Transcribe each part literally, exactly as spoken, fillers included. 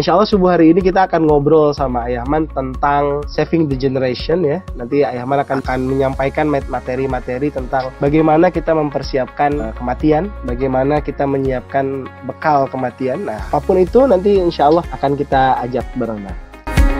insya Allah subuh hari ini kita akan ngobrol sama Ayahman tentang saving the generation ya. Nanti Ayahman akan, akan menyampaikan materi-materi tentang bagaimana kita mempersiapkan uh, kematian, bagaimana kita menyiapkan bekal kematian. Nah, apapun itu nanti insya Allah akan kita ajak bareng-bareng.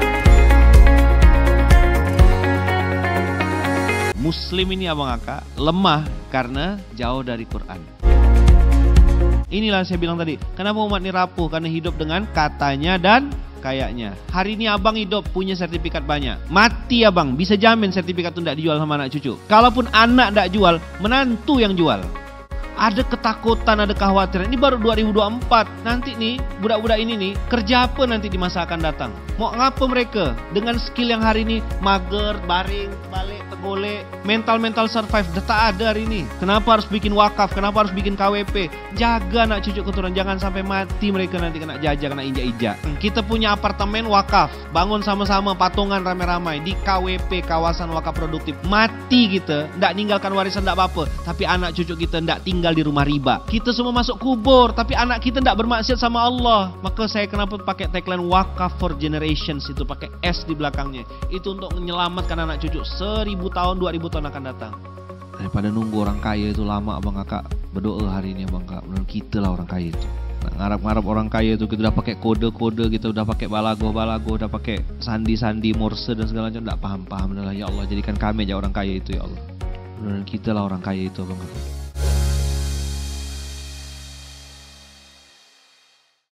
Muslim ini abang kakak lemah karena jauh dari Quran. Inilah saya bilang tadi, kenapa umat ini rapuh? Karena hidup dengan katanya dan kayaknya. Hari ini abang hidup punya sertifikat banyak, mati abang bisa jamin sertifikat itu tidak dijual sama anak cucu. Kalaupun anak tidak jual, menantu yang jual. Ada ketakutan, ada kekhawatiran. Ini baru dua ribu dua puluh empat. Nanti nih, budak-budak ini nih, kerja apa nanti di masa akan datang? Mau ngapa mereka? Dengan skill yang hari ini, mager, baring, balik, tegolek, mental-mental survive, dah tak ada hari ini. Kenapa harus bikin wakaf? Kenapa harus bikin K W P? Jaga anak cucu keturunan, jangan sampai mati mereka nanti kena jajah, kena injak-injak. Kita punya apartemen wakaf, bangun sama-sama patungan ramai-ramai di K W P, kawasan wakaf produktif. Mati kita, ndak ninggalkan warisan ndak apa-apa, tapi anak cucu kita ndak tinggal di rumah riba. Kita semua masuk kubur, tapi anak kita ndak bermaksiat sama Allah. Maka saya kenapa pakai tagline wakaf for generations, itu pakai S di belakangnya. Itu untuk menyelamatkan anak cucu seribu tahun, dua ribu tahun akan datang. Daripada nunggu orang kaya itu lama abang kakak, berdoa hari ini abang kakak, benar kita lah orang kaya itu. Nah, ngarap-ngarap orang kaya itu kita udah pakai kode-kode, kita udah pakai balago-balago, udah pakai sandi-sandi morse dan segala macam, ndak paham-paham. Ya Allah, jadikan kami aja orang kaya itu ya Allah. Benar kita lah orang kaya itu abang kakak.